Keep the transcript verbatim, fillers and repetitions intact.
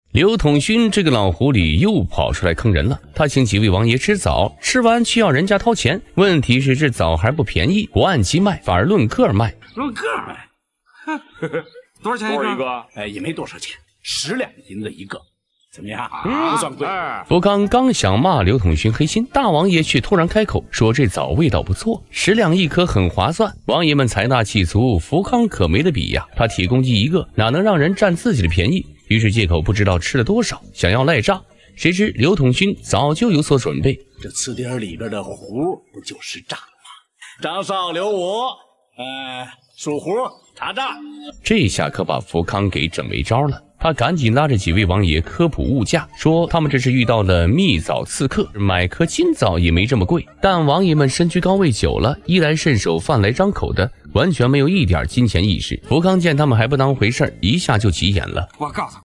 刘统勋这个老狐狸又跑出来坑人了，他请几位王爷吃枣，吃完却要人家掏钱。问题是这枣还不便宜，不按期卖，反而论个卖。 论个卖？多少钱一个？ 一个？ 哎，也没多少钱，十两银子一个。 怎么样？ 啊、 不算贵。 福康刚想骂刘统勋黑心，大王爷却突然开口说：“这枣味道不错，十两一颗，很划算。”王爷们财大气粗，福康可没得比呀。他铁公鸡一个，哪能让人占自己的便宜？于是借口不知道吃了多少，想要赖账。谁知刘统勋早就有所准备， 这瓷碟里边的壶不就是账吗？张少刘武，呃，属壶查账。 这下可把福康给整没招了。 他赶紧拉着几位王爷科普物价，说他们这是遇到了蜜枣刺客，买颗金枣也没这么贵。但王爷们身居高位久了，衣来伸手、饭来张口的，完全没有一点金钱意识。福康见他们还不当回事儿，一下就急眼了。 我告诉